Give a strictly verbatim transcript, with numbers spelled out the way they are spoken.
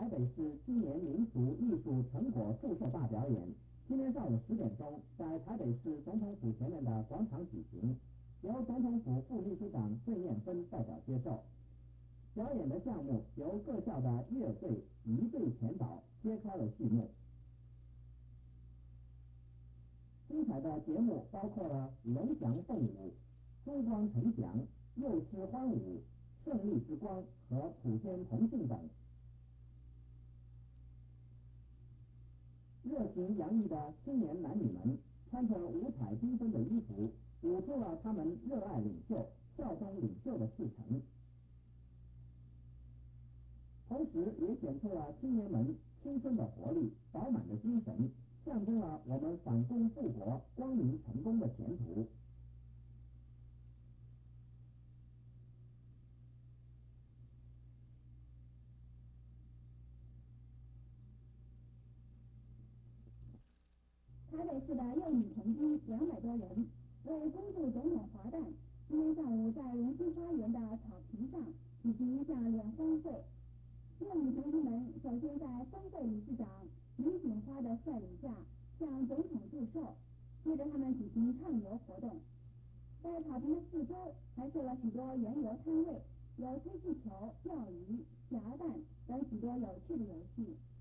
台北市青年民俗艺术成果复射大表演，今天上午十点钟在台北市总统府前面的广场举行，由总统府副秘书长郑燕芬代表接受。表演的项目由各校的乐队一队前导揭开了序幕。精彩的节目包括了龙翔凤舞、珠光呈祥、幼师欢舞、胜利之光和普天同庆等。热情洋溢的青年男女们穿着五彩缤纷的衣服，舞出了他们热爱领袖、效忠领袖的赤诚，同时也显出了青年们青春的活力、饱满的精神，象征了我们反攻复国、光明成功的前途。 台北市的幼女童军两百多人，为恭祝总统华诞，今天上午在荣兴花园的草坪上举行一项联欢会。幼女童军们首先在分会理事长李锦花的率领下向总统祝寿，接着他们举行畅游活动。在草坪的四周还设了许多园游摊位，有推气球、钓鱼、夹蛋等许多有趣的游戏。